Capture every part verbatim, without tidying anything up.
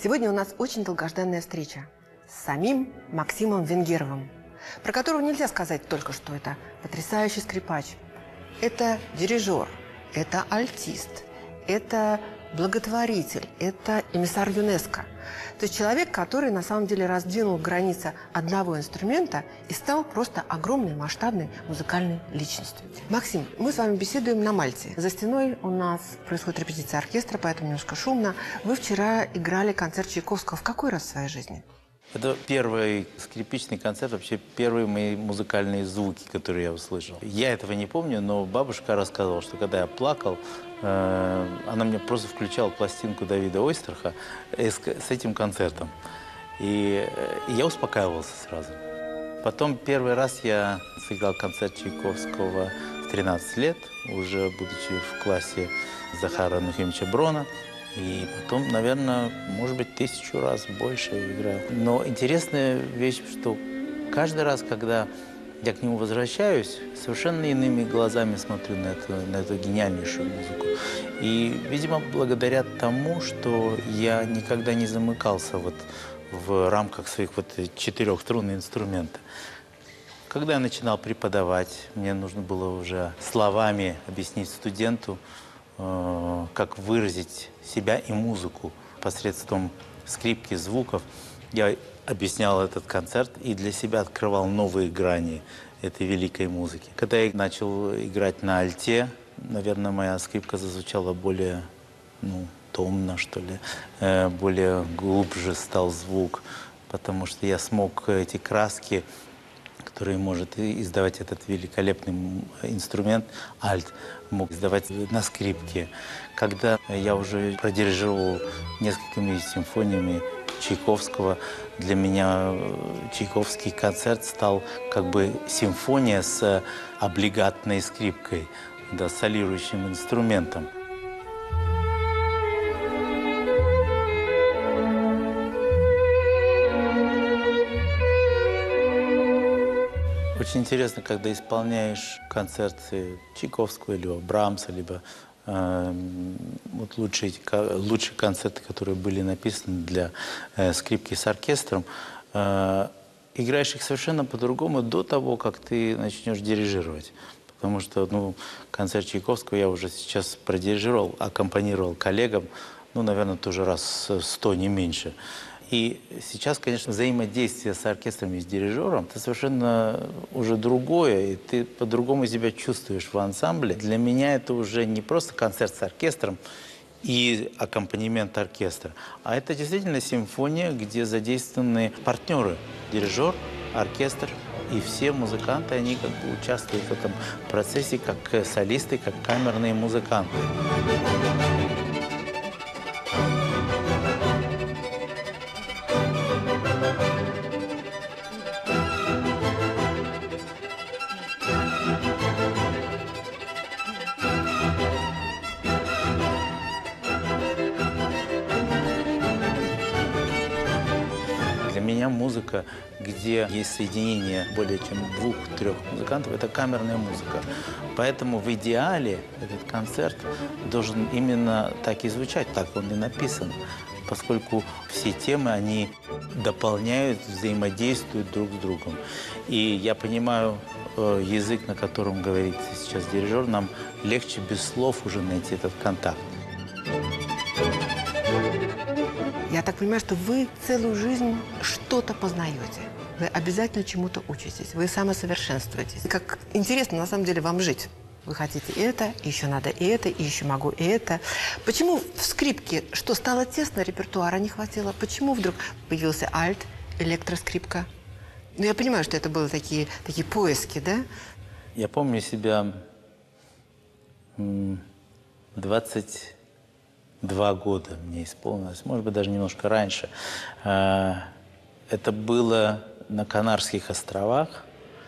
Сегодня у нас очень долгожданная встреча с самим Максимом Венгеровым, про которого нельзя сказать только, что это потрясающий скрипач. Это дирижер, это альтист, это благотворитель, это эмиссар ЮНЕСКО. То есть человек, который на самом деле раздвинул границы одного инструмента и стал просто огромной масштабной музыкальной личностью. Максим, мы с вами беседуем на Мальте. За стеной у нас происходит репетиция оркестра, поэтому немножко шумно. Вы вчера играли концерт Чайковского. В какой раз в своей жизни? Это первый скрипичный концерт, вообще первые мои музыкальные звуки, которые я услышал. Я этого не помню, но бабушка рассказывала, что когда я плакал, э, она мне просто включала пластинку Давида Ойстерха с, с этим концертом. И, и я успокаивался сразу. Потом первый раз я сыграл концерт Чайковского в тринадцать лет, уже будучи в классе Захара Нухимовича Брона. И потом, наверное, может быть, тысячу раз больше играл. Но интересная вещь, что каждый раз, когда я к нему возвращаюсь, совершенно иными глазами смотрю на эту, на эту гениальнейшую музыку. И, видимо, благодаря тому, что я никогда не замыкался вот в рамках своих вот четырех струнных инструментов. Когда я начинал преподавать, мне нужно было уже словами объяснить студенту, как выразить себя и музыку посредством скрипки, звуков. Я объяснял этот концерт и для себя открывал новые грани этой великой музыки. Когда я начал играть на альте, наверное, моя скрипка зазвучала более, ну, томно, что ли, более глубже стал звук, потому что я смог эти краски, который может издавать этот великолепный инструмент, альт, мог издавать на скрипке. Когда я уже продирижировал несколькими симфониями Чайковского, для меня чайковский концерт стал как бы симфония с облигатной скрипкой, да, солирующим инструментом. Очень интересно, когда исполняешь концерты Чайковского, либо Брамса, либо э, вот лучшие, лучшие концерты, которые были написаны для э, скрипки с оркестром, э, играешь их совершенно по-другому до того, как ты начнешь дирижировать. Потому что, ну, концерт Чайковского я уже сейчас продирижировал, аккомпанировал коллегам, ну, наверное, тоже раз сто, не меньше. И сейчас, конечно, взаимодействие с оркестром и с дирижером – это совершенно уже другое, и ты по-другому себя чувствуешь в ансамбле. Для меня это уже не просто концерт с оркестром и аккомпанемент оркестра, а это действительно симфония, где задействованы партнеры – дирижер, оркестр, и все музыканты, они как бы участвуют в этом процессе как солисты, как камерные музыканты. Для меня музыка, где есть соединение более чем двух-трех музыкантов, это камерная музыка. Поэтому в идеале этот концерт должен именно так и звучать, так он и написан, поскольку все темы, они дополняют, взаимодействуют друг с другом. И я понимаю язык, на котором говорит сейчас дирижер, нам легче без слов уже найти этот контакт. Я так понимаю, что вы целую жизнь что-то познаете. Вы обязательно чему-то учитесь, вы самосовершенствуетесь. Как интересно, на самом деле, вам жить. Вы хотите и это, и еще надо и это, и еще могу и это. Почему в скрипке, что стало тесно, репертуара не хватило? Почему вдруг появился альт, электроскрипка? Ну, я понимаю, что это были такие, такие поиски, да? Я помню себя двадцать два года мне исполнилось, может быть, даже немножко раньше. Это было на Канарских островах.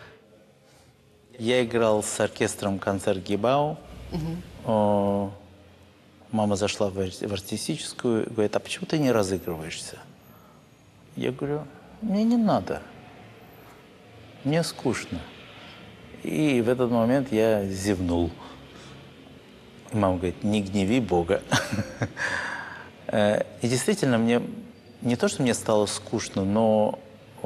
Я играл с оркестром концерт Гибау. Угу. Мама зашла в артистическую и говорит: а почему ты не разыгрываешься? Я говорю: мне не надо, мне скучно. И в этот момент я зевнул. И мама говорит: не гневи Бога. И действительно, мне не то, что мне стало скучно, но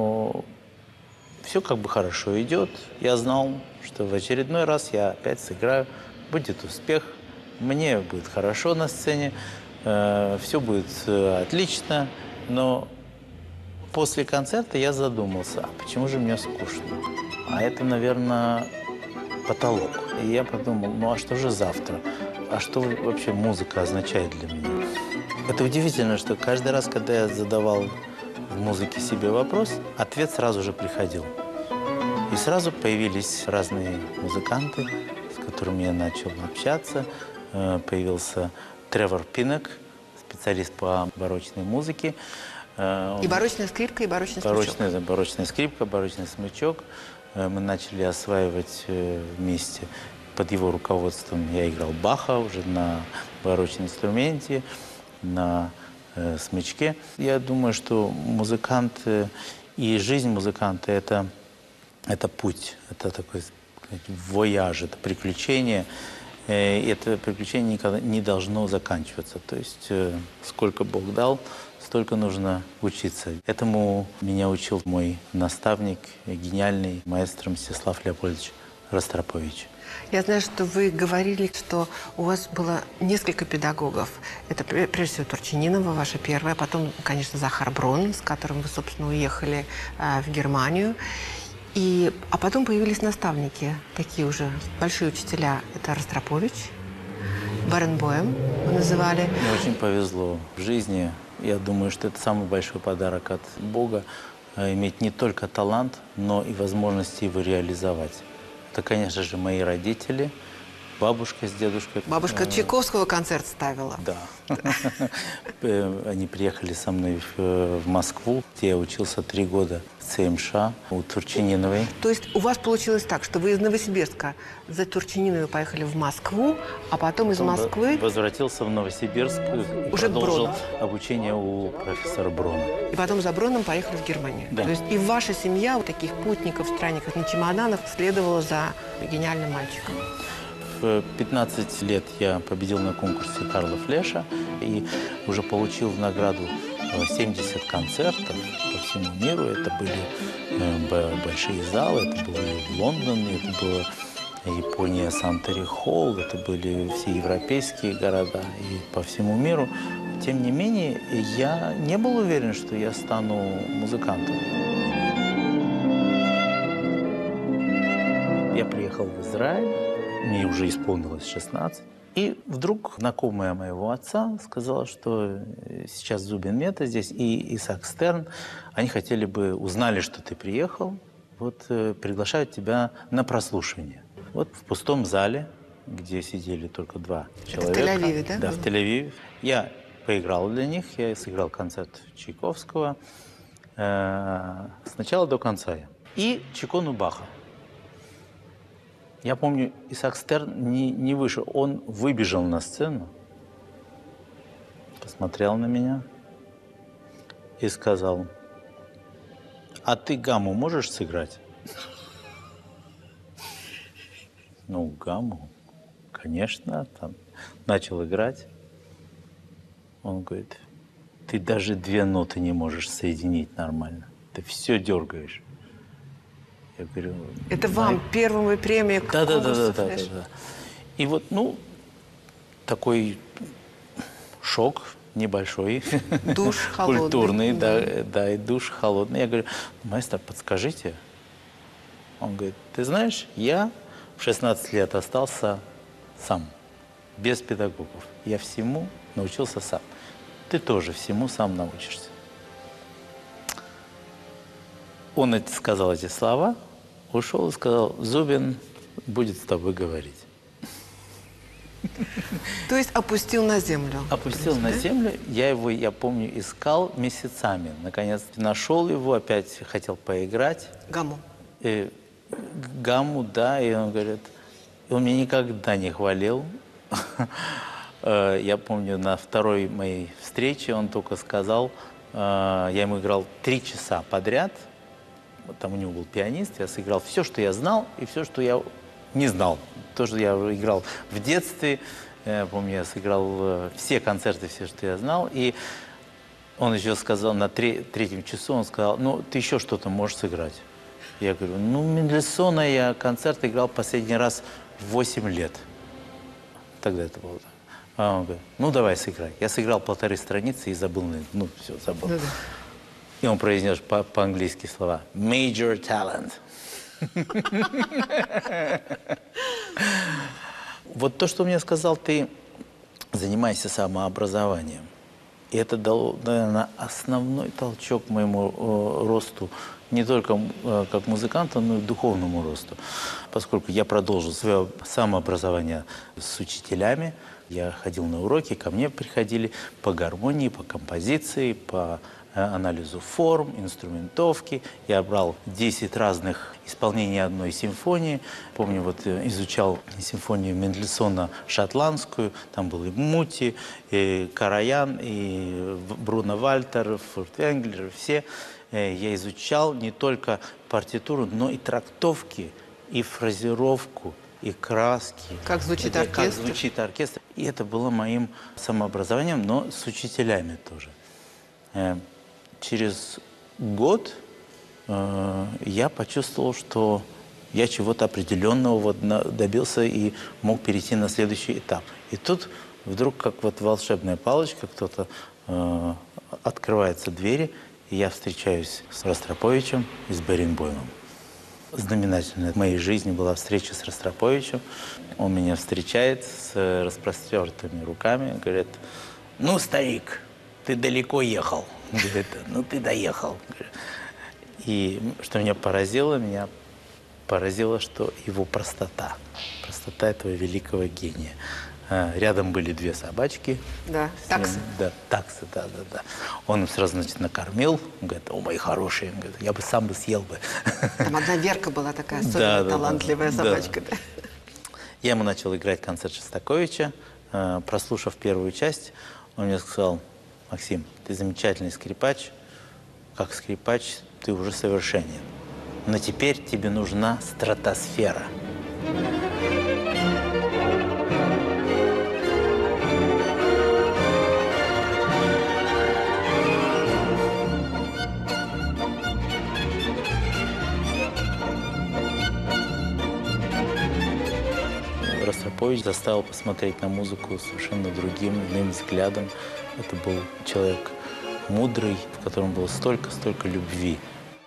все как бы хорошо идет. Я знал, что в очередной раз я опять сыграю, будет успех, мне будет хорошо на сцене, э, все будет э, отлично, но после концерта я задумался, а почему же мне скучно? А это, наверное, потолок. И я подумал, ну а что же завтра? А что вообще музыка означает для меня? Это удивительно, что каждый раз, когда я задавал в музыке себе вопрос, ответ сразу же приходил. И сразу появились разные музыканты, с которыми я начал общаться. Появился Тревор Пинок, специалист по барочной музыке. И барочная скрипка, и барочный смычок. Барочная, барочная скрипка, барочный смычок. Мы начали осваивать вместе. Под его руководством я играл Баха уже на барочном инструменте, на э, смычке. Я думаю, что музыкант э, и жизнь музыканта это, – это путь, это такой вояж, это приключение. Э, и это приключение никогда не должно заканчиваться. То есть э, сколько Бог дал, столько нужно учиться. Этому меня учил мой наставник, гениальный маэстро Мстислав Леопольдович Ростропович. Я знаю, что вы говорили, что у вас было несколько педагогов. Это, прежде всего, Турчининова, ваша первая, потом, конечно, Захар Брон, с которым вы, собственно, уехали э, в Германию. И, а потом появились наставники, такие уже большие учителя. Это Ростропович, Баренбоем вы называли. Мне очень повезло в жизни. Я думаю, что это самый большой подарок от Бога – иметь не только талант, но и возможности его реализовать. Это, конечно же, мои родители, бабушка с дедушкой. Бабушка Чайковского концерт ставила. Да. Они приехали со мной в Москву, где я учился три года в ЦМШ у Турчининовой. То есть у вас получилось так, что вы из Новосибирска за Турчининовой поехали в Москву, а потом из Москвы… Возвратился в Новосибирск и уже продолжил обучение у профессора Брона. И потом за Броном поехали в Германию. Да. То есть и ваша семья, вот таких путников, странников на чемоданах, следовала за гениальным мальчиком. В пятнадцать лет я победил на конкурсе Карла Флеша и уже получил в награду семьдесят концертов по всему миру. Это были большие залы, это был Лондон, это была Япония, Сантери Холл, это были все европейские города и по всему миру. Тем не менее, я не был уверен, что я стану музыкантом. Я приехал в Израиль. Мне уже исполнилось шестнадцать. И вдруг знакомая моего отца сказала, что сейчас Зубин Мета здесь и Исаак Стерн. Они хотели бы, узнали, что ты приехал, вот приглашают тебя на прослушивание. Вот в пустом зале, где сидели только два человека. Это в Тель-Авиве, да? Да, в Тель-Авиве. Я поиграл для них, я сыграл концерт Чайковского э, сначала до конца. И Чикону Баха. Я помню, Исаак Стерн не, не вышел. Он выбежал на сцену, посмотрел на меня и сказал: а ты гамму можешь сыграть? Ну, гамму, конечно. Там начал играть. Он говорит: ты даже две ноты не можешь соединить нормально. Ты все дергаешь. Я говорю, это вам первую премию да, да, да, да, да, да, да. И вот, ну, такой шок небольшой, душ холодный, культурный, да, да, и душ холодный. Я говорю: маэстро, подскажите. Он говорит: ты знаешь, я в шестнадцать лет остался сам, без педагогов. Я всему научился сам. Ты тоже всему сам научишься. Он сказал эти слова, ушел и сказал: Зубин будет с тобой говорить. То есть опустил на землю? Опустил на землю. Я его, я помню, искал месяцами. Наконец нашел его, опять хотел поиграть. Гамму? И, гамму, да. И он говорит, и он меня никогда не хвалил. Я помню, на второй моей встрече он только сказал, я ему играл три часа подряд. Там у него был пианист, я сыграл все, что я знал, и все, что я не знал. То, что я играл в детстве, я помню, я сыграл все концерты, все, что я знал. И Он еще сказал, на тре- третьем часу он сказал, ну, ты еще что-то можешь сыграть? Я говорю, ну, Мендельсона я концерт играл последний раз в восемь лет. Тогда это было. А он говорит, ну, давай сыграй. Я сыграл полторы страницы и забыл, ну, все, забыл. Ну, да. И он произнес по- по-английски слова «major talent». Вот то, что мне сказал, ты занимайся самообразованием. И это дало, наверное, основной толчок моему э, росту, не только э, как музыканту, но и духовному росту. Поскольку я продолжил свое самообразование с учителями, я ходил на уроки, ко мне приходили по гармонии, по композиции, по э, анализу форм, инструментовки. Я брал десять разных исполнений одной симфонии. Помню, вот э, изучал симфонию Мендельсона шотландскую. Там был и Мути, и Караян, и Бруно Вальтер, Фуртвенглер, все. Э, я изучал не только партитуру, но и трактовки, и фразировку, и краски. Как звучит Это, оркестр. Как звучит оркестр. И это было моим самообразованием, но с учителями тоже. Э, через год э, я почувствовал, что я чего-то определенного вот на- добился и мог перейти на следующий этап. И тут вдруг, как вот волшебная палочка, кто-то э, открывается двери, и я встречаюсь с Ростроповичем и с Баренбоймом. Знаменательная в моей жизни была встреча с Ростроповичем. Он меня встречает с распростертыми руками, говорит, ну, старик, ты далеко ехал. Говорит, ну, ты доехал. И что меня поразило, меня поразило, что его простота. Простота этого великого гения. А, Рядом были две собачки. Да, С ним, таксы. Да, таксы, да, да, да. Он их сразу, значит, накормил. Он говорит, о, мои хорошие. Он говорит, я бы сам бы съел бы. Там одна Верка была такая Да, особенно да, талантливая да, собачка. да. Да. Я ему начал играть концерт Шостаковича. Э, Прослушав первую часть, он мне сказал, Максим, ты замечательный скрипач. Как скрипач ты уже совершенен. Но теперь тебе нужна стратосфера. Ростропович заставил посмотреть на музыку совершенно другим, иным взглядом. Это был человек мудрый, в котором было столько-столько любви.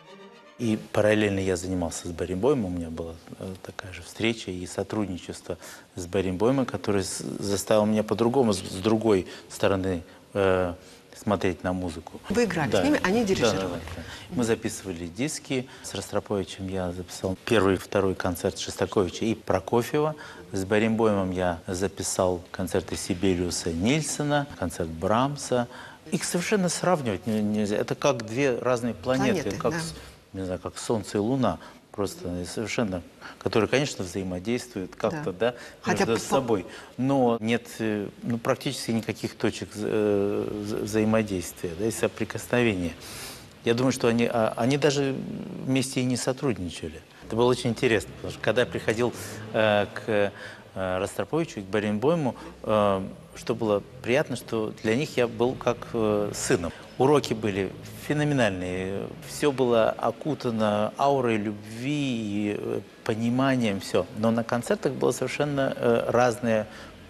И параллельно я занимался с Баренбоймом, у меня была э, такая же встреча и сотрудничество с Баренбоймом, который с- заставил меня по-другому, с, с другой стороны, э, смотреть на музыку. Вы играли с ними, они дирижировали. Да, да, да. Мы записывали диски. С Ростроповичем я записал первый и второй концерт Шостаковича и Прокофьева. С Баренбоймом я записал концерты Сибелиуса, Нильсена, концерт Брамса. Их совершенно сравнивать не- нельзя. Это как две разные планеты, Планеты, как, да. с- не знаю, как Солнце и Луна. Просто совершенно, которые, конечно, взаимодействуют как-то, да, Хотя между по- собой. Но нет э, ну, практически никаких точек э, вза- взаимодействия, да, и соприкосновения. Я думаю, что они, а, они даже вместе и не сотрудничали. Это было очень интересно, потому что когда я приходил э, к э, Ростроповичу и к Баренбойму, э, что было приятно, что для них я был как э, сыном. Уроки были феноменальные, все было окутано аурой любви и э, пониманием, все. Но на концертах было совершенно э, разное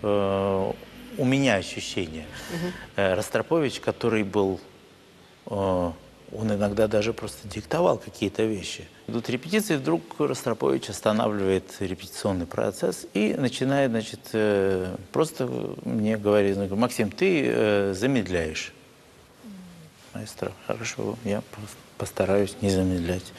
э, у меня ощущение. Э, Ростропович, который был э, он иногда даже просто диктовал какие-то вещи. Идут репетиции, вдруг Ростропович останавливает репетиционный процесс и начинает, значит, э, просто мне говорит, он говорит, Максим, ты э, замедляешь. Маэстро, хорошо, я пос- постараюсь не замедлять.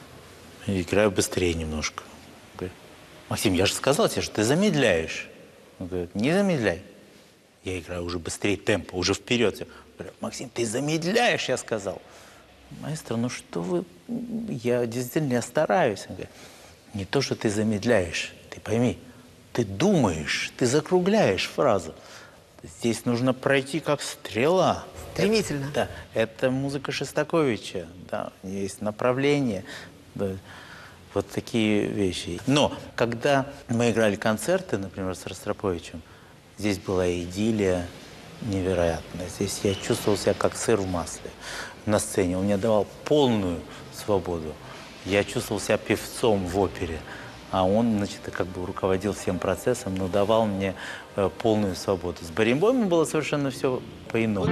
Играю быстрее немножко. Говорит, Максим, я же сказал тебе, что ты замедляешь. Он говорит, не замедляй. Я играю уже быстрее темпа, уже вперед. Я говорю, Максим, ты замедляешь, я сказал. Маэстро, ну что вы, я действительно я стараюсь. Он говорит, не то, что ты замедляешь, ты пойми, ты думаешь, ты закругляешь фразу. Здесь нужно пройти как стрела. Стремительно. Это, да, это музыка Шостаковича, да, есть направление, да, вот такие вещи. Но когда мы играли концерты, например, с Ростроповичем, здесь была идиллия, невероятное. Здесь я чувствовал себя как сыр в масле на сцене. Он мне давал полную свободу. Я чувствовал себя певцом в опере. А он, значит, как бы руководил всем процессом, но давал мне э, полную свободу. С Баренбоймом было совершенно все по-иному.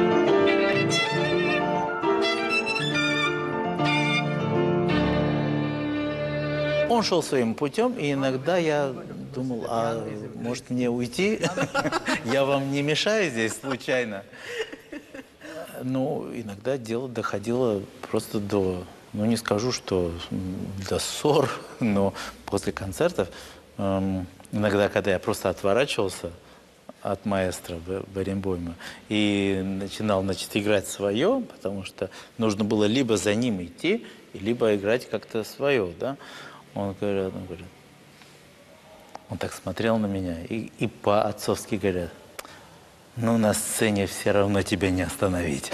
Он шел своим путем, и иногда я думал, а может мне уйти? Я вам не мешаю здесь случайно? Ну, иногда дело доходило просто до, ну, не скажу, что до ссор, но после концертов, эм, иногда, когда я просто отворачивался от маэстро Баренбойма и начинал, значит, играть свое, потому что нужно было либо за ним идти, либо играть как-то свое, да. Он говорит, он говорит, он так смотрел на меня и, и по-отцовски говорят, ну, на сцене все равно тебя не остановить.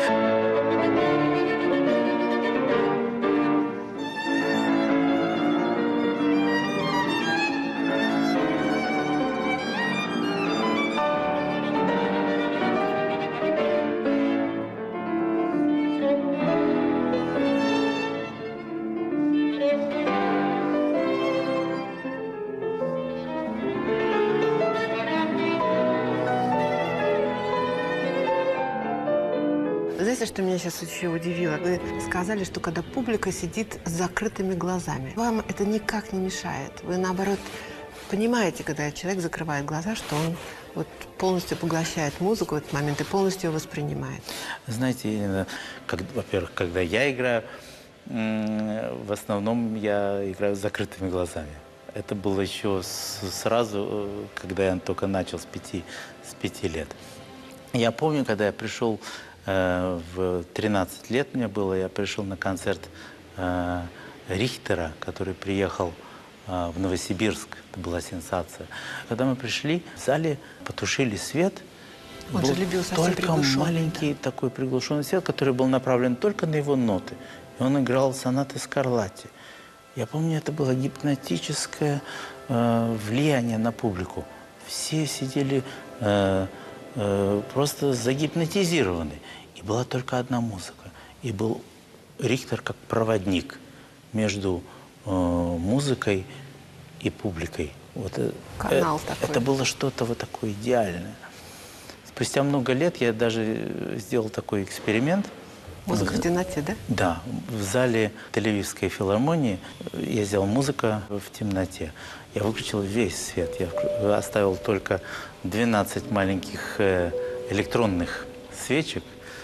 Знаете, что меня сейчас очень удивило? Вы сказали, что когда публика сидит с закрытыми глазами, вам это никак не мешает. Вы, наоборот, понимаете, когда человек закрывает глаза, что он вот полностью поглощает музыку в этот момент и полностью ее воспринимает. Знаете, как, во-первых, когда я играю, в основном я играю с закрытыми глазами. Это было еще с, сразу, когда я только начал с пяти, с пяти лет. Я помню, когда я пришел э, в тринадцать лет мне было, я пришел на концерт э, Рихтера, который приехал э, в Новосибирск. Это была сенсация. Когда мы пришли, в зале потушили свет. Он был же любил совсем только маленький, да, такой приглушенный свет, который был направлен только на его ноты. И он играл сонаты Скарлатти. Я помню, это было гипнотическое э, влияние на публику. Все сидели э, э, просто загипнотизированы. И была только одна музыка. И был Рихтер как проводник между э, музыкой и публикой. Вот, Канал э, такой. Это было что-то вот такое идеальное. Спустя много лет я даже сделал такой эксперимент. Музыка в темноте, да? Да, в зале Тель-Авивской филармонии я сделал музыку в темноте. Я выключил весь свет, я оставил только двенадцать маленьких электронных свечек.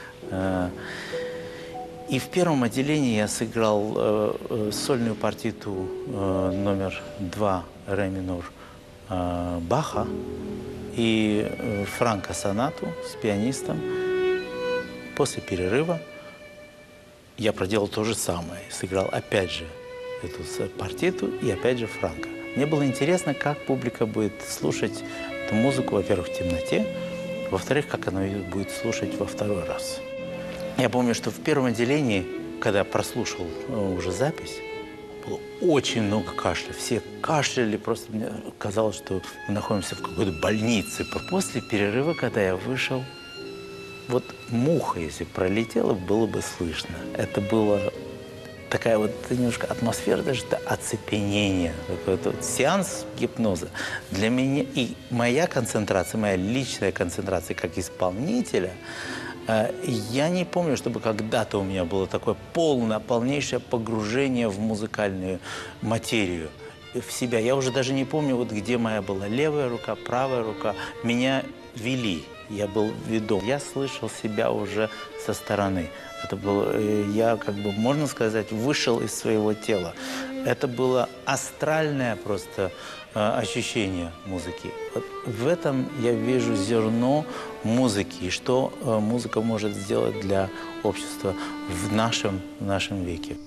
И в первом отделении я сыграл сольную партиту номер два ре минор Баха и франко-сонату с пианистом. После перерыва я проделал то же самое. Сыграл опять же эту партиту и опять же франко. Мне было интересно, как публика будет слушать эту музыку, во-первых, в темноте, во-вторых, как она ее будет слушать во второй раз. Я помню, что в первом отделении, когда я прослушал уже запись, было очень много кашля. Все кашляли, просто мне казалось, что мы находимся в какой-то больнице. После перерыва, когда я вышел, вот муха, если пролетела, было бы слышно. Это было такая вот немножко атмосфера, даже оцепенение. Такой вот сеанс гипноза. Для меня и моя концентрация, моя личная концентрация как исполнителя, я не помню, чтобы когда-то у меня было такое полное, полнейшее погружение в музыкальную материю, в себя. Я уже даже не помню, вот где моя была левая рука, правая рука. Меня вели. Я был ведом. Я слышал себя уже со стороны. Это было, я, как бы, можно сказать, вышел из своего тела. Это было астральное просто э, ощущение музыки. Вот в этом я вижу зерно музыки, и что э, музыка может сделать для общества в нашем, в нашем веке.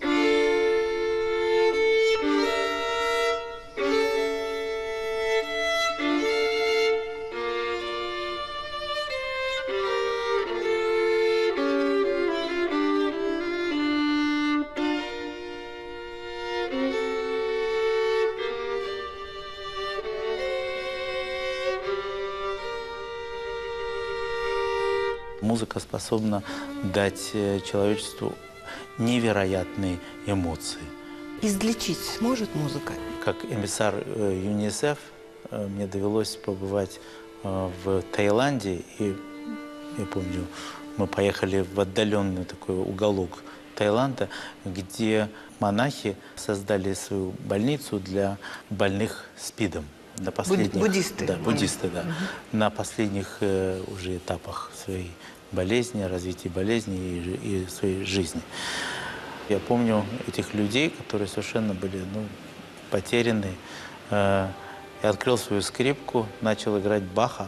музыка способна дать человечеству невероятные эмоции. Излечить сможет музыка? Как эмиссар ЮНИСЕФ мне довелось побывать в Таиланде. И я помню, мы поехали в отдаленный такой уголок Таиланда, где монахи создали свою больницу для больных СПИДом. На последних, буддисты. Да, буддисты, да. Угу. На последних э, уже этапах своей болезни, развития болезни и, и своей жизни. Я помню этих людей, которые совершенно были ну, потеряны. Э, я открыл свою скрипку, начал играть Баха,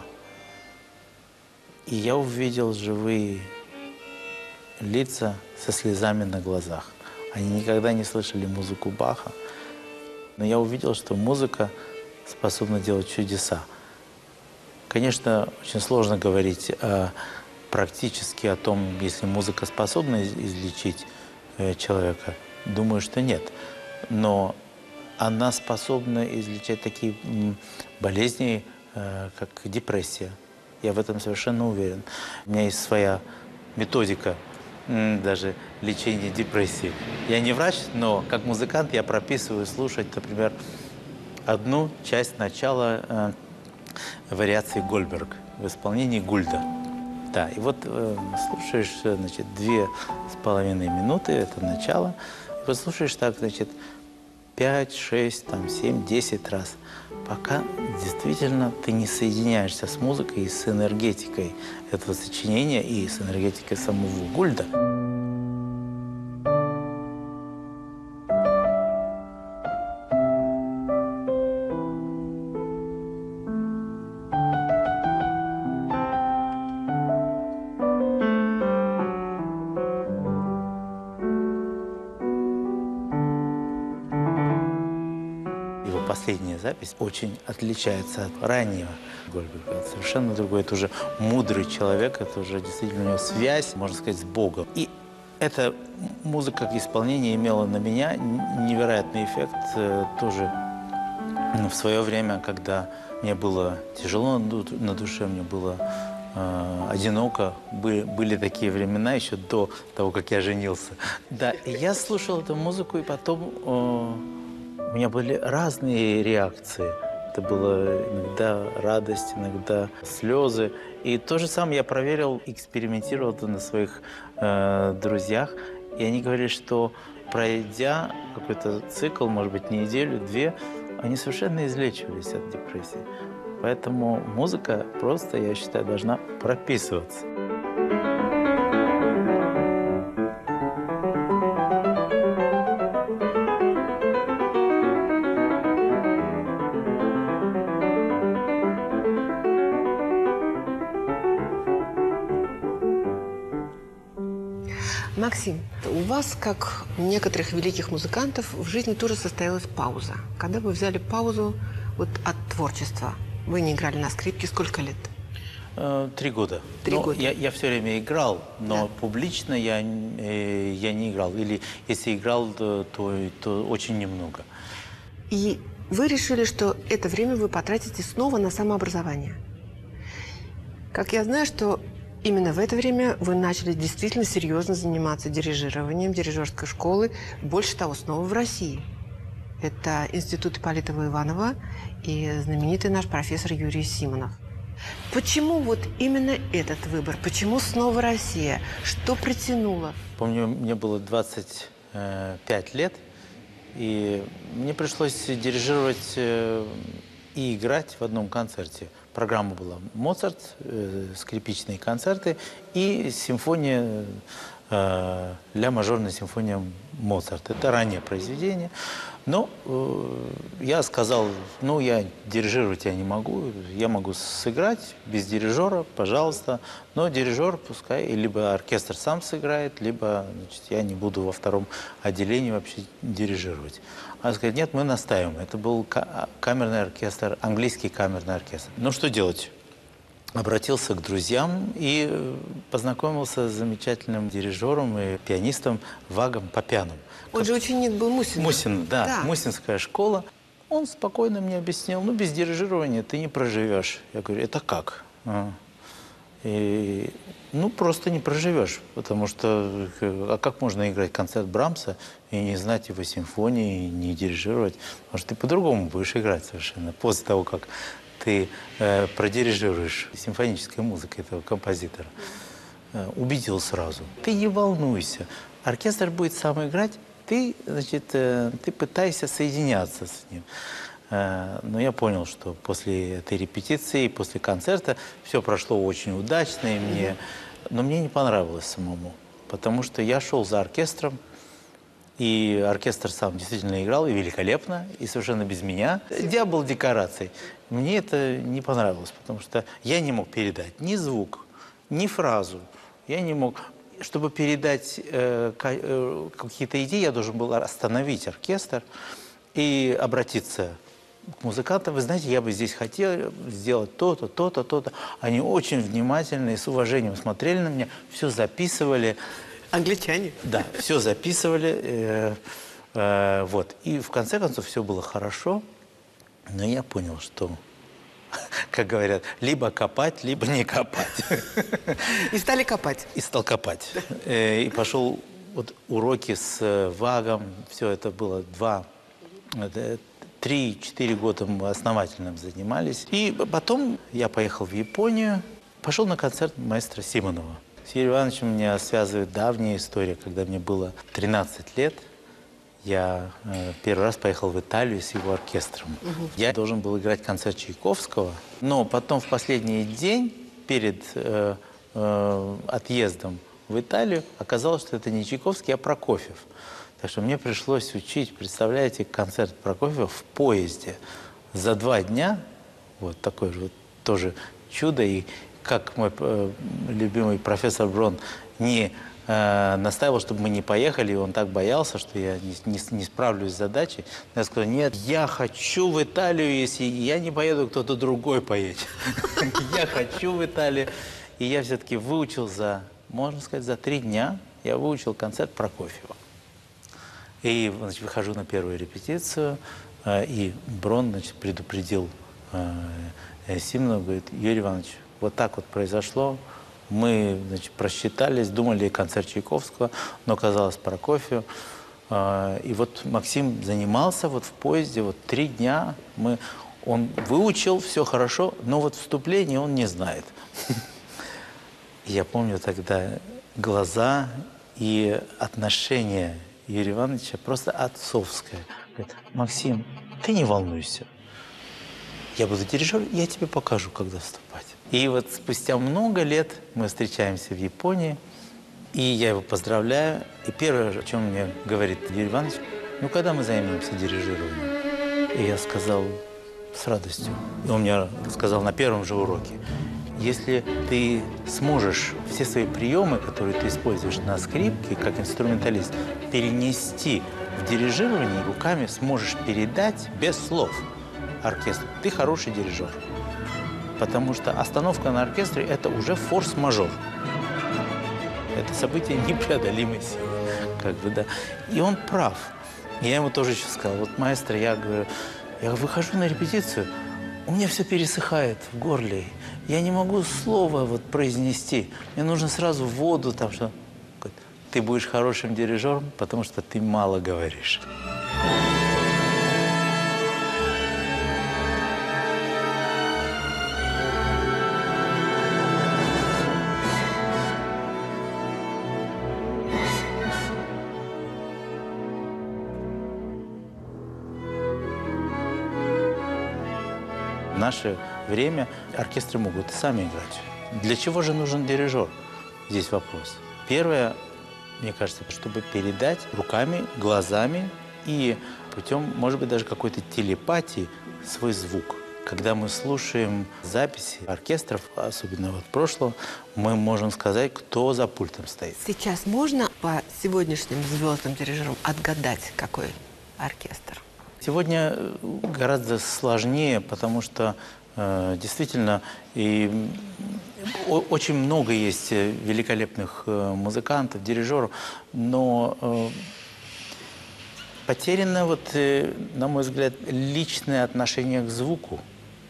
и я увидел живые лица со слезами на глазах. Они никогда не слышали музыку Баха, но я увидел, что музыка способна делать чудеса. Конечно, очень сложно говорить э, практически о том, если музыка способна излечить э, человека. Думаю, что нет. Но она способна излечать такие м, болезни, э, как депрессия. Я в этом совершенно уверен. У меня есть своя методика м, даже лечения депрессии. Я не врач, но как музыкант я прописываю слушать, например, одну часть начала э, вариации Гольберг в исполнении Гульда. Да, и вот э, слушаешь, значит, две с половиной минуты, это начало, и вот слушаешь так, значит, пять, шесть, там, семь, десять раз, пока действительно ты не соединяешься с музыкой и с энергетикой этого сочинения и с энергетикой самого Гульда. Последняя запись очень отличается от раннего Гольберга. Это совершенно другой. Это уже мудрый человек, это уже действительно у него связь, можно сказать, с Богом. И эта музыка к исполнению имела на меня невероятный эффект. Тоже в свое время, когда мне было тяжело на душе, мне было э, одиноко, были, были такие времена еще до того, как я женился. Да, и я слушал эту музыку, и потом... Э, У меня были разные реакции. Это было иногда радость, иногда слезы. И то же самое я проверил, экспериментировал это на своих э, друзьях. И они говорили, что пройдя какой-то цикл, может быть, неделю, две, они совершенно излечивались от депрессии. Поэтому музыка просто, я считаю, должна прописываться. Максим, у вас, как у некоторых великих музыкантов, в жизни тоже состоялась пауза. Когда вы взяли паузу вот от творчества? Вы не играли на скрипке сколько лет? Три года. Три но года. Я, я все время играл, но да. публично я, э, я не играл. Или если играл, то, то, то очень немного. И вы решили, что это время вы потратите снова на самообразование. Как я знаю, что именно в это время вы начали действительно серьезно заниматься дирижированием, дирижерской школы, больше того, снова в России. Это Институт Ипполитова-Иванова и знаменитый наш профессор Юрий Симонов. Почему вот именно этот выбор? Почему снова Россия? Что притянуло? Помню, мне было двадцать пять лет, и мне пришлось дирижировать и играть в одном концерте. Программа была «Моцарт», э, скрипичные концерты и симфония, э, ля-мажорная симфония Моцарта. Это раннее произведение. Но э, я сказал, ну, я дирижировать я не могу, я могу сыграть без дирижера, пожалуйста. Но дирижер пускай либо оркестр сам сыграет, либо, значит, я не буду во втором отделении вообще дирижировать. Она сказала, нет, мы настаиваем. Это был камерный оркестр, английский камерный оркестр. Ну, что делать? Обратился к друзьям и познакомился с замечательным дирижером и пианистом Вагом Папяном. Он же ученик был Мусина. Мусин, да, да. Мусинская школа. Он спокойно мне объяснил, ну, без дирижирования ты не проживешь. Я говорю, это как? И, ну, просто не проживешь, потому что а как можно играть концерт Брамса и не знать его симфонии, и не дирижировать? Потому что ты по-другому будешь играть совершенно после того, как ты э, продирижируешь симфонической музыкой этого композитора. Э, убедил сразу. Ты не волнуйся. Оркестр будет сам играть, ты, значит, э, ты пытаешься соединяться с ним. Но я понял, что после этой репетиции, после концерта все прошло очень удачно, и мне... но мне не понравилось самому, потому что я шел за оркестром, и оркестр сам действительно играл, и великолепно, и совершенно без меня. Я был декорацией. Мне это не понравилось, потому что я не мог передать ни звук, ни фразу. Я не мог... Чтобы передать э, э, какие-то идеи, я должен был остановить оркестр и обратиться к музыкантам. Вы знаете, я бы здесь хотел сделать то-то, то-то, то-то. Они очень внимательно и с уважением смотрели на меня, все записывали. Англичане. Да, все записывали. Э, э, вот. И в конце концов все было хорошо, но я понял, что, как говорят, либо копать, либо не копать. И стали копать. И стал копать. Э, и пошел вот уроки с Вагом. Все это было два... Три-четыре года мы основательно занимались. И потом я поехал в Японию, пошел на концерт маэстро Симонова. С Юрием Ивановичем меня связывает давняя история. Когда мне было тринадцать лет, я э, первый раз поехал в Италию с его оркестром. Угу. Я должен был играть концерт Чайковского, но потом в последний день перед э, э, отъездом в Италию оказалось, что это не Чайковский, а Прокофьев. Так что мне пришлось учить, представляете, концерт Прокофьева в поезде за два дня. Вот такое же вот тоже чудо. И как мой э, любимый профессор Брон не э, настаивал, чтобы мы не поехали, и он так боялся, что я не, не, не справлюсь с задачей. Я сказал, нет, я хочу в Италию, если я не поеду, кто-то другой поедет. Я хочу в Италию. И я все-таки выучил за, можно сказать, за три дня я выучил концерт Прокофьева. И, значит, выхожу на первую репетицию, э, и Брон, значит, предупредил э, Симонова, говорит, Юрий Иванович, вот так вот произошло, мы, значит, просчитались, думали концерт Чайковского, но оказалось Прокофьев. Э, и вот Максим занимался вот в поезде, вот три дня, мы, он выучил, все хорошо, но вот вступление он не знает. Я помню тогда глаза и отношения Юрия Ивановича просто отцовское. Говорит, Максим, ты не волнуйся. Я буду дирижер, я тебе покажу, когда вступать. И вот спустя много лет мы встречаемся в Японии, и я его поздравляю. И первое, о чем мне говорит Юрий Иванович, ну, когда мы займемся дирижированием? И я сказал, с радостью. И он мне сказал на первом же уроке, если ты сможешь все свои приемы, которые ты используешь на скрипке, как инструменталист, перенести в дирижирование, руками сможешь передать без слов оркестру, ты хороший дирижер. Потому что остановка на оркестре – это уже форс-мажор. Это событие непреодолимой силы. Как бы, да. И он прав. И я ему тоже еще сказал, вот, маэстро, я говорю, я выхожу на репетицию, у меня все пересыхает в горле. Я не могу слова вот произнести. Мне нужно сразу воду там что. Ты будешь хорошим дирижером, потому что ты мало говоришь. В наше время оркестры могут сами играть. Для чего же нужен дирижер? Здесь вопрос. Первое, мне кажется, чтобы передать руками, глазами и путем, может быть, даже какой-то телепатии свой звук. Когда мы слушаем записи оркестров, особенно вот прошлого, мы можем сказать, кто за пультом стоит. Сейчас можно по сегодняшним звездным дирижерам отгадать, какой оркестр? Сегодня гораздо сложнее, потому что э, действительно и, о, очень много есть великолепных э, музыкантов, дирижеров, но э, потеряно, вот, э, на мой взгляд, личное отношение к звуку.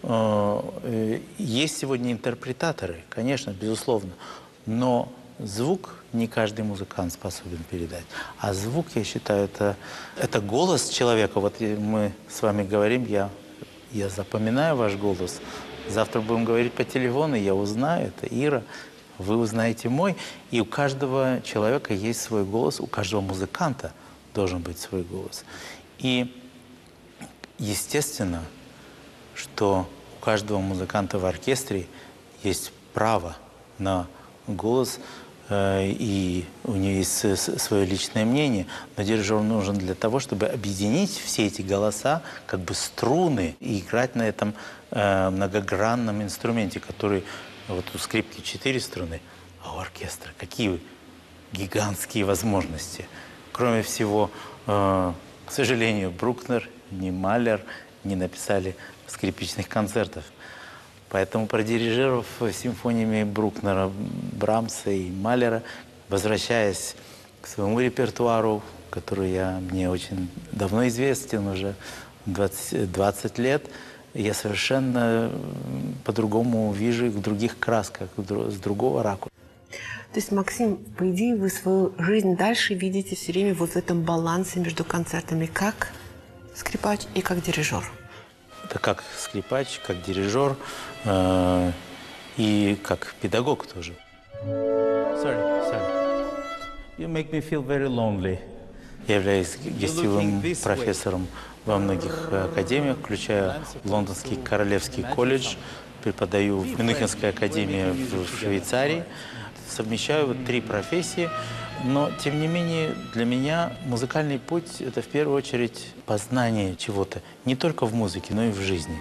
э, есть сегодня интерпретаторы, конечно, безусловно, но звук не каждый музыкант способен передать. А звук, я считаю, это, это голос человека. Вот мы с вами говорим, я, я запоминаю ваш голос. Завтра будем говорить по телефону, я узнаю, это Ира, вы узнаете мой. И у каждого человека есть свой голос, у каждого музыканта должен быть свой голос. И естественно, что у каждого музыканта в оркестре есть право на голос, и у нее есть свое личное мнение, но дирижер нужен для того, чтобы объединить все эти голоса, как бы струны, и играть на этом э, многогранном инструменте, который вот у скрипки четыре струны, а у оркестра какие гигантские возможности. Кроме всего, э, к сожалению, Брукнер, ни Малер не написали скрипичных концертов. Поэтому продирижировав симфониями Брукнера, Брамса и Малера, возвращаясь к своему репертуару, который я, мне очень давно известен, уже двадцать, двадцать лет, я совершенно по-другому вижу их в других красках, с другого ракурса. То есть, Максим, по идее, вы свою жизнь дальше видите все время вот в этом балансе между концертами, как скрипач и как дирижер. Это как скрипач, как дирижер э, и как педагог тоже. Sorry, sorry. You make me feel very lonely. Я являюсь гостевым профессором во многих академиях, включая Лондонский Королевский колледж, преподаю в Мюнхенской академии в Швейцарии. Совмещаю вот три профессии. Но, тем не менее, для меня музыкальный путь – это в первую очередь познание чего-то. Не только в музыке, но и в жизни.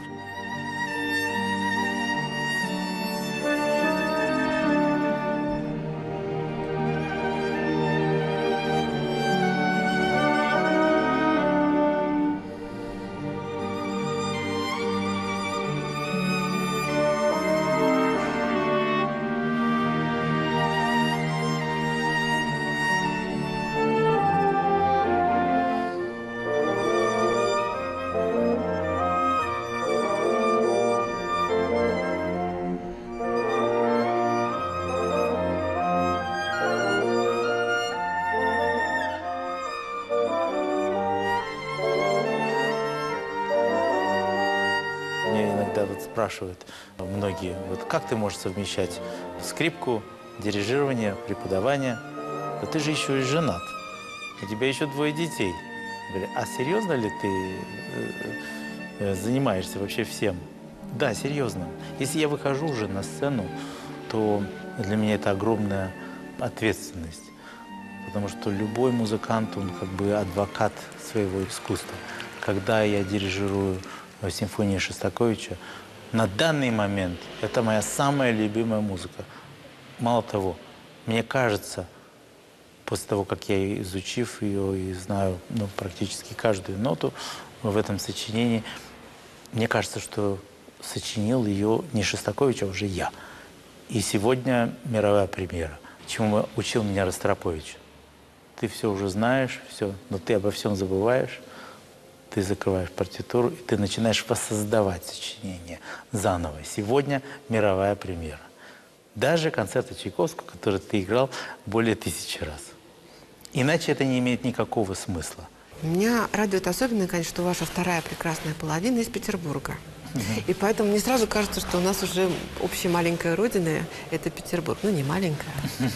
Вот спрашивают многие, вот как ты можешь совмещать скрипку, дирижирование, преподавание? Да ты же еще и женат, у тебя еще двое детей. Говорю, а серьезно ли ты занимаешься вообще всем? Да, серьезно. Если я выхожу уже на сцену, то для меня это огромная ответственность. Потому что любой музыкант, он как бы адвокат своего искусства. Когда я дирижирую симфонии Шостаковича, на данный момент это моя самая любимая музыка. Мало того, мне кажется, после того, как я, изучив ее и знаю ну, практически каждую ноту в этом сочинении, мне кажется, что сочинил ее не Шостакович, а уже я. И сегодня мировая премьера. Чему учил меня Ростропович. Ты все уже знаешь, все, но ты обо всем забываешь. Ты закрываешь партитуру, и ты начинаешь воссоздавать сочинение заново. Сегодня мировая премьера. Даже концерты Чайковского, который ты играл более тысячи раз. Иначе это не имеет никакого смысла. Меня радует особенно, конечно, что ваша вторая прекрасная половина из Петербурга. И поэтому мне сразу кажется, что у нас уже общая маленькая родина – это Петербург. Ну, не маленькая.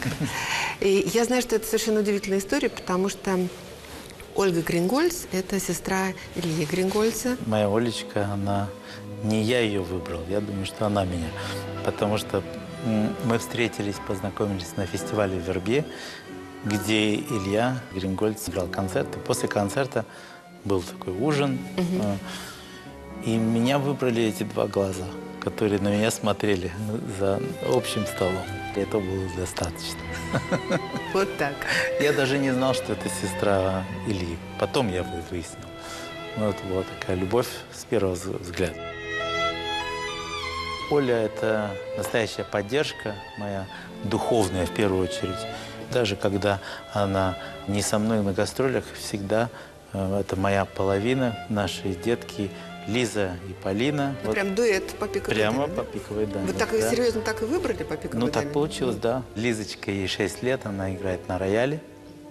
И я знаю, что это совершенно удивительная история, потому что Ольга Грингольц – это сестра Ильи Грингольца. Моя Олечка, она… Не я ее выбрал, я думаю, что она меня. Потому что мы встретились, познакомились на фестивале в Вербье, где Илья Грингольц играл концерт. И после концерта был такой ужин. Угу. И меня выбрали эти два глаза, которые на меня смотрели за общим столом. И этого было достаточно. Вот так. Я даже не знал, что это сестра Ильи. Потом я выяснил. Ну, это была такая любовь с первого взгляда. Оля – это настоящая поддержка моя, духовная в первую очередь. Даже когда она не со мной на гастролях, всегда это моя половина, наши детки Лиза и Полина. Ну, вот прям дуэт по пиковой прямо даме, по да? пиковой даме. Вы так да. серьезно так и выбрали по пиковой Ну, даме? так получилось, да. Лизочка, ей шесть лет, она играет на рояле.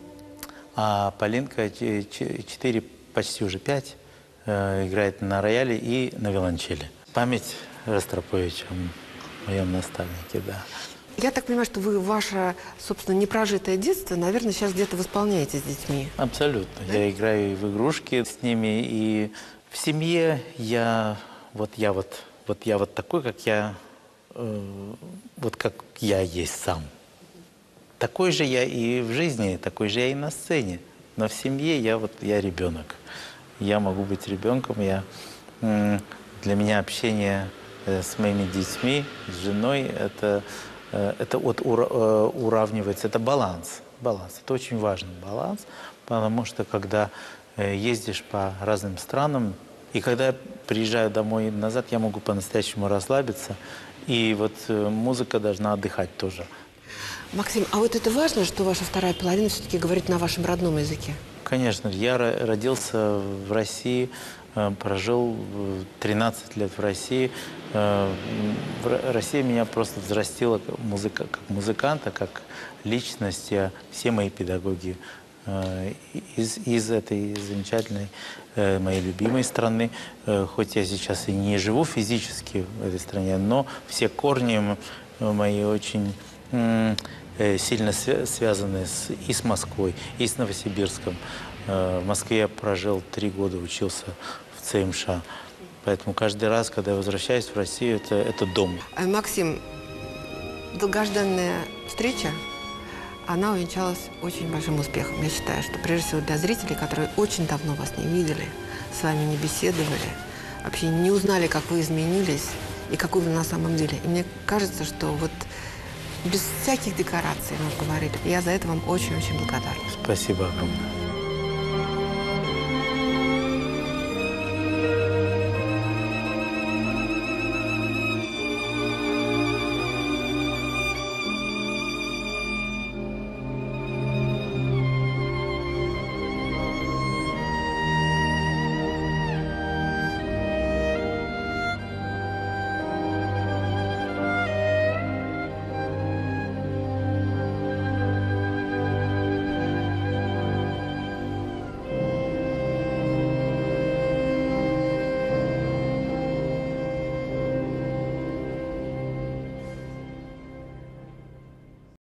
А Полинка четыре, почти уже пять, играет на рояле и на виолончели. Память Ростроповича, о моем наставнике, да. Я так понимаю, что вы ваше, собственно, непрожитое детство, наверное, сейчас где-то восполняете с детьми. Абсолютно. Да? Я играю и в игрушки с ними, и в семье я вот я вот, вот я вот такой, как я, э, вот как я есть сам. Такой же я и в жизни, такой же я и на сцене. Но в семье я вот я ребенок. Я могу быть ребенком. Я, для меня общение с моими детьми, с женой, это, это вот уравнивается, это баланс. Баланс. Это очень важный баланс, потому что когда ездишь по разным странам, и когда я приезжаю домой и назад, я могу по-настоящему расслабиться. И вот музыка должна отдыхать тоже. Максим, а вот это важно, что ваша вторая половина все-таки говорит на вашем родном языке? Конечно. Я родился в России, прожил тринадцать лет в России. Россия меня просто взрастила как, музыка, как музыканта, как личность. Я, все мои педагоги из, из этой замечательной, моей любимой страны. Хоть я сейчас и не живу физически в этой стране, но все корни мои очень сильно связаны с, и с Москвой, и с Новосибирском. В Москве я прожил три года, учился в ЦМШ. Поэтому каждый раз, когда я возвращаюсь в Россию, это, это дом. Максим, долгожданная встреча, она увенчалась очень большим успехом. Я считаю, что прежде всего для зрителей, которые очень давно вас не видели, с вами не беседовали, вообще не узнали, как вы изменились и какой вы на самом деле. И мне кажется, что вот без всяких декораций мы говорили. Я за это вам очень-очень благодарна. Спасибо огромное.